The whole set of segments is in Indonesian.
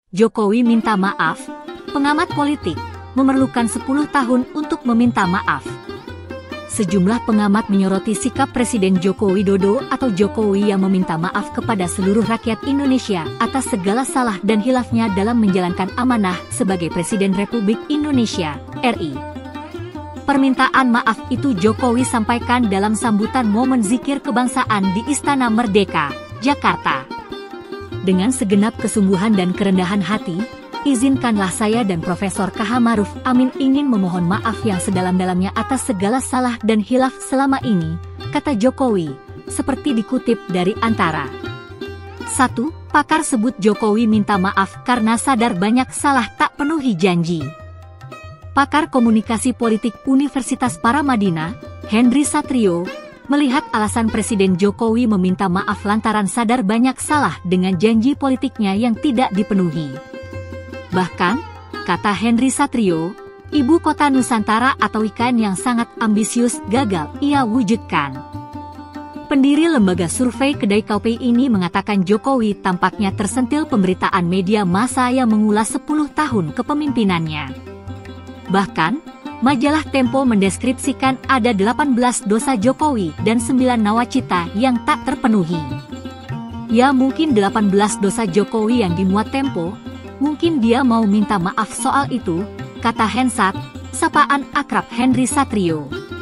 Jokowi minta maaf, pengamat politik memerlukan 10 tahun untuk meminta maaf. Sejumlah pengamat menyoroti sikap Presiden Joko Widodo atau Jokowi yang meminta maaf kepada seluruh rakyat Indonesia atas segala salah dan hilafnya dalam menjalankan amanah sebagai Presiden Republik Indonesia, RI. Permintaan maaf itu Jokowi sampaikan dalam sambutan momen zikir kebangsaan di Istana Merdeka, Jakarta. Dengan segenap kesungguhan dan kerendahan hati, izinkanlah saya dan Profesor K.H. Maruf Amin ingin memohon maaf yang sedalam-dalamnya atas segala salah dan hilaf selama ini, kata Jokowi, seperti dikutip dari Antara. 1. Pakar sebut Jokowi minta maaf karena sadar banyak salah tak penuhi janji. Pakar komunikasi politik Universitas Paramadina, Henry Satrio, melihat alasan Presiden Jokowi meminta maaf lantaran sadar banyak salah dengan janji politiknya yang tidak dipenuhi. Bahkan, kata Henry Satrio, ibu kota Nusantara atau IKN yang sangat ambisius gagal ia wujudkan. Pendiri lembaga survei Kedai Kopi ini mengatakan Jokowi tampaknya tersentil pemberitaan media massa yang mengulas 10 tahun kepemimpinannya. Bahkan, majalah Tempo mendeskripsikan ada 18 dosa Jokowi dan 9 nawacita yang tak terpenuhi. Ya mungkin 18 dosa Jokowi yang dimuat Tempo, mungkin dia mau minta maaf soal itu, kata Hensat, sapaan akrab Henry Satrio.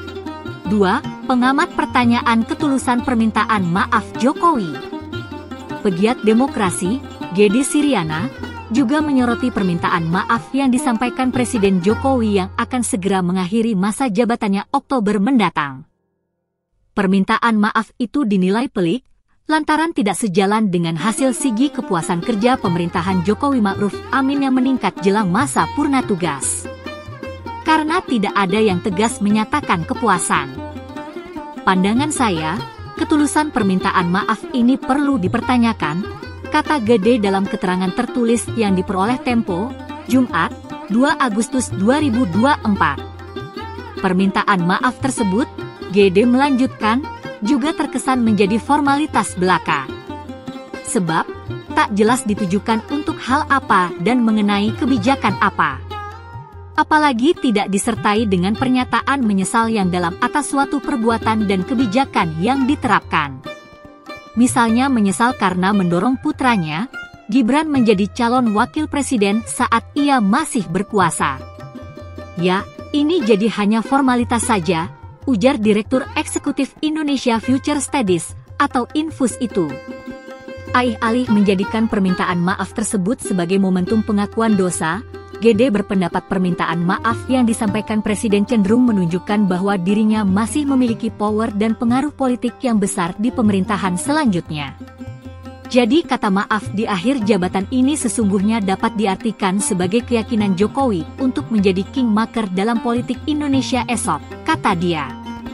2. Pengamat pertanyaan ketulusan permintaan maaf Jokowi. Pegiat demokrasi, Gedi Siriana, juga menyoroti permintaan maaf yang disampaikan Presiden Jokowi yang akan segera mengakhiri masa jabatannya Oktober mendatang. Permintaan maaf itu dinilai pelik, lantaran tidak sejalan dengan hasil sigi kepuasan kerja pemerintahan Jokowi Ma'ruf Amin yang meningkat jelang masa purna tugas. Karena tidak ada yang tegas menyatakan kepuasan. Pandangan saya, ketulusan permintaan maaf ini perlu dipertanyakan, kata Gede dalam keterangan tertulis yang diperoleh Tempo, Jumat, 2 Agustus 2024. Permintaan maaf tersebut, Gede melanjutkan, juga terkesan menjadi formalitas belaka. Sebab, tak jelas ditujukan untuk hal apa dan mengenai kebijakan apa. Apalagi tidak disertai dengan pernyataan menyesal yang dalam atas suatu perbuatan dan kebijakan yang diterapkan. Misalnya menyesal karena mendorong putranya, Gibran menjadi calon wakil presiden saat ia masih berkuasa. Ya, ini jadi hanya formalitas saja, ujar Direktur Eksekutif Indonesia Future Studies, atau Infus itu. Alih-alih menjadikan permintaan maaf tersebut sebagai momentum pengakuan dosa, Gede berpendapat permintaan maaf yang disampaikan Presiden cenderung menunjukkan bahwa dirinya masih memiliki power dan pengaruh politik yang besar di pemerintahan selanjutnya. Jadi kata maaf di akhir jabatan ini sesungguhnya dapat diartikan sebagai keyakinan Jokowi untuk menjadi kingmaker dalam politik Indonesia esok, kata dia.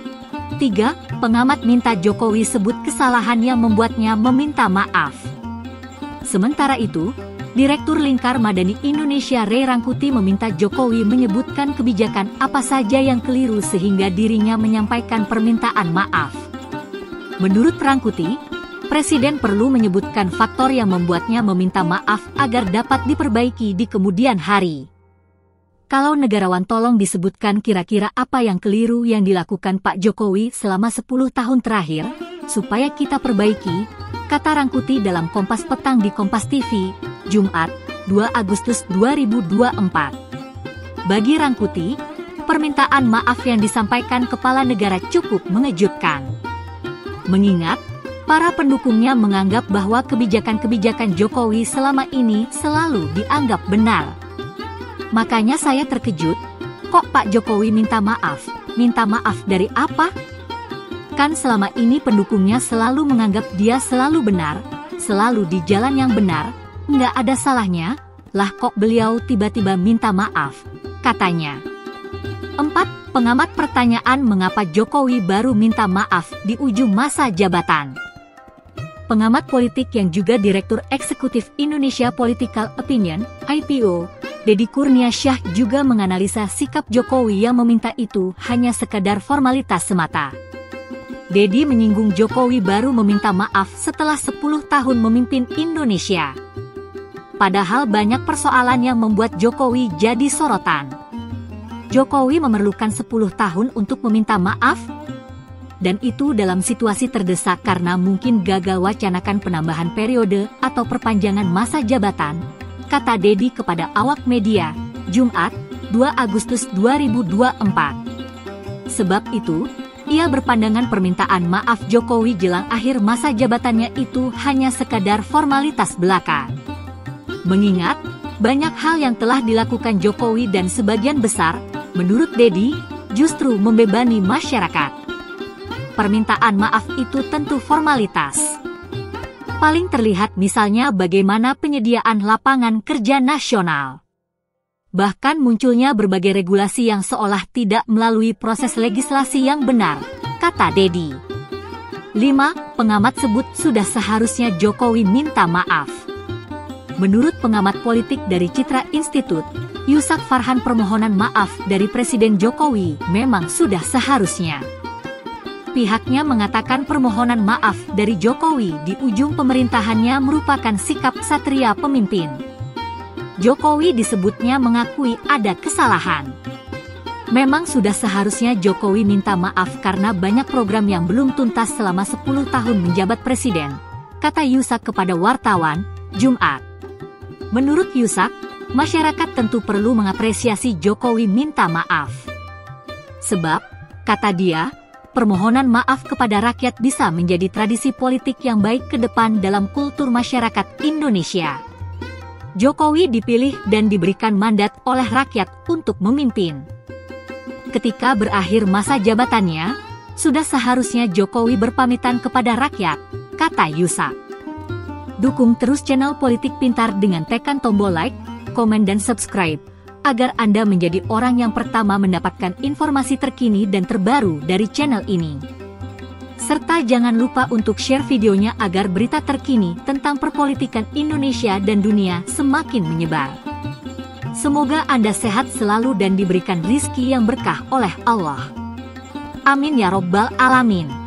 3. Pengamat minta Jokowi sebut kesalahan yang membuatnya meminta maaf. Sementara itu, Direktur Lingkar Madani Indonesia Ray Rangkuti meminta Jokowi menyebutkan kebijakan apa saja yang keliru sehingga dirinya menyampaikan permintaan maaf. Menurut Rangkuti, Presiden perlu menyebutkan faktor yang membuatnya meminta maaf agar dapat diperbaiki di kemudian hari. Kalau negarawan tolong disebutkan kira-kira apa yang keliru yang dilakukan Pak Jokowi selama 10 tahun terakhir, supaya kita perbaiki, kata Rangkuti dalam Kompas Petang di Kompas TV, Jumat, 2 Agustus 2024. Bagi Rangkuti, permintaan maaf yang disampaikan kepala negara cukup mengejutkan. Mengingat, para pendukungnya menganggap bahwa kebijakan-kebijakan Jokowi selama ini selalu dianggap benar. Makanya saya terkejut, kok Pak Jokowi minta maaf? Minta maaf dari apa? Kan selama ini pendukungnya selalu menganggap dia selalu benar, selalu di jalan yang benar, nggak ada salahnya, lah kok beliau tiba-tiba minta maaf, katanya. 4. Pengamat pertanyaan mengapa Jokowi baru minta maaf di ujung masa jabatan. Pengamat politik yang juga Direktur Eksekutif Indonesia Political Opinion, IPO, Deddy Kurniasyah juga menganalisa sikap Jokowi yang meminta itu hanya sekadar formalitas semata. Deddy menyinggung Jokowi baru meminta maaf setelah 10 tahun memimpin Indonesia. Padahal banyak persoalan yang membuat Jokowi jadi sorotan. Jokowi memerlukan 10 tahun untuk meminta maaf, dan itu dalam situasi terdesak karena mungkin gagal wacanakan penambahan periode atau perpanjangan masa jabatan, kata Dedi kepada awak media, Jumat, 2 Agustus 2024. Sebab itu, ia berpandangan permintaan maaf Jokowi jelang akhir masa jabatannya itu hanya sekadar formalitas belaka. Mengingat, banyak hal yang telah dilakukan Jokowi dan sebagian besar, menurut Dedi, justru membebani masyarakat. Permintaan maaf itu tentu formalitas. Paling terlihat misalnya bagaimana penyediaan lapangan kerja nasional. Bahkan munculnya berbagai regulasi yang seolah tidak melalui proses legislasi yang benar, kata Dedi. 5. Pengamat sebut sudah seharusnya Jokowi minta maaf. Menurut pengamat politik dari Citra Institute, Yusak Farhan, permohonan maaf dari Presiden Jokowi memang sudah seharusnya. Pihaknya mengatakan permohonan maaf dari Jokowi di ujung pemerintahannya merupakan sikap satria pemimpin. Jokowi disebutnya mengakui ada kesalahan. Memang sudah seharusnya Jokowi minta maaf karena banyak program yang belum tuntas selama 10 tahun menjabat presiden, kata Yusak kepada wartawan, Jumat. Menurut Yusak, masyarakat tentu perlu mengapresiasi Jokowi minta maaf. Sebab, kata dia, permohonan maaf kepada rakyat bisa menjadi tradisi politik yang baik ke depan dalam kultur masyarakat Indonesia. Jokowi dipilih dan diberikan mandat oleh rakyat untuk memimpin. Ketika berakhir masa jabatannya, sudah seharusnya Jokowi berpamitan kepada rakyat, kata Yusak. Dukung terus channel Politik Pintar dengan tekan tombol like, komen dan subscribe, agar Anda menjadi orang yang pertama mendapatkan informasi terkini dan terbaru dari channel ini. Serta jangan lupa untuk share videonya agar berita terkini tentang perpolitikan Indonesia dan dunia semakin menyebar. Semoga Anda sehat selalu dan diberikan rizki yang berkah oleh Allah. Amin ya Robbal Alamin.